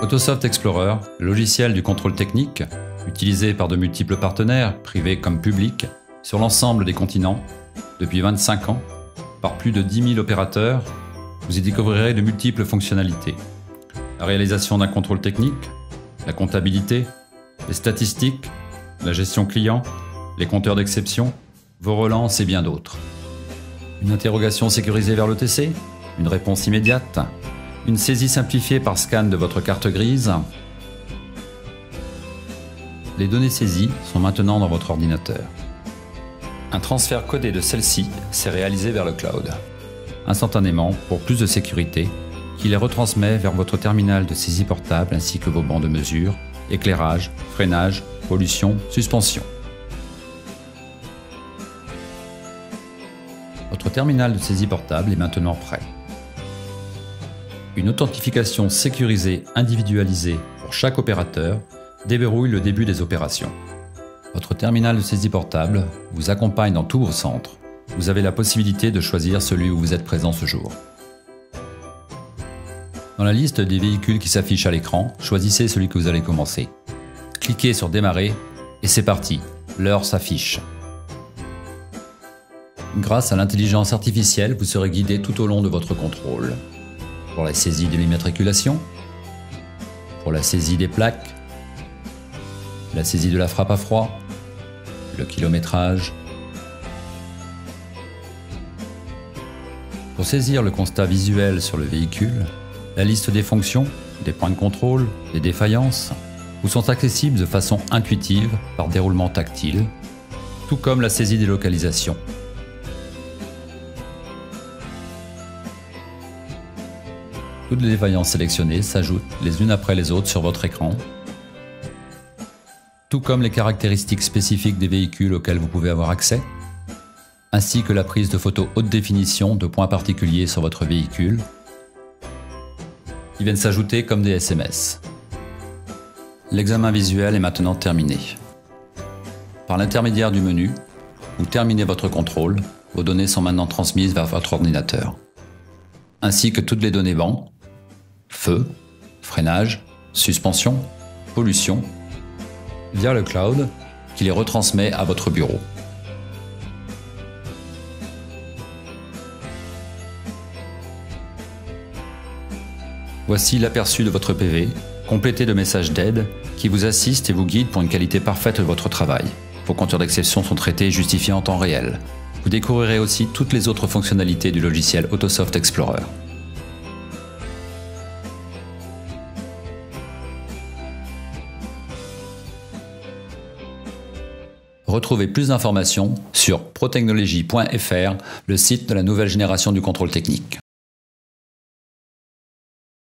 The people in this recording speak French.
Autosoft Explorer, logiciel du contrôle technique, utilisé par de multiples partenaires, privés comme publics, sur l'ensemble des continents, depuis 25 ans, par plus de 10 000 opérateurs, vous y découvrirez de multiples fonctionnalités. La réalisation d'un contrôle technique, la comptabilité, les statistiques, la gestion client, les compteurs d'exception, vos relances et bien d'autres. Une interrogation sécurisée vers l'OTC, une réponse immédiate, une saisie simplifiée par scan de votre carte grise. Les données saisies sont maintenant dans votre ordinateur. Un transfert codé de celle-ci s'est réalisé vers le cloud, instantanément pour plus de sécurité, qui les retransmet vers votre terminal de saisie portable ainsi que vos bancs de mesure, éclairage, freinage, pollution, suspension. Votre terminal de saisie portable est maintenant prêt. Une authentification sécurisée individualisée pour chaque opérateur déverrouille le début des opérations. Votre terminal de saisie portable vous accompagne dans tous vos centres. Vous avez la possibilité de choisir celui où vous êtes présent ce jour. Dans la liste des véhicules qui s'affichent à l'écran, choisissez celui que vous allez commencer. Cliquez sur Démarrer et c'est parti, l'heure s'affiche. Grâce à l'intelligence artificielle, vous serez guidé tout au long de votre contrôle. Pour la saisie de l'immatriculation, pour la saisie des plaques, la saisie de la frappe à froid, le kilométrage. Pour saisir le constat visuel sur le véhicule, la liste des fonctions, des points de contrôle, des défaillances, vous sont accessibles de façon intuitive par déroulement tactile, tout comme la saisie des localisations. Toutes les défaillances sélectionnées s'ajoutent les unes après les autres sur votre écran, tout comme les caractéristiques spécifiques des véhicules auxquels vous pouvez avoir accès, ainsi que la prise de photos haute définition de points particuliers sur votre véhicule, qui viennent s'ajouter comme des SMS. L'examen visuel est maintenant terminé. Par l'intermédiaire du menu, vous terminez votre contrôle, vos données sont maintenant transmises vers votre ordinateur, ainsi que toutes les données bancs, feu, freinage, suspension, pollution, via le cloud qui les retransmet à votre bureau. Voici l'aperçu de votre PV, complété de messages d'aide qui vous assistent et vous guident pour une qualité parfaite de votre travail. Vos compteurs d'exception sont traités et justifiés en temps réel. Vous découvrirez aussi toutes les autres fonctionnalités du logiciel Autosoft Explorer. Retrouvez plus d'informations sur protechnologie.fr, le site de la nouvelle génération du contrôle technique.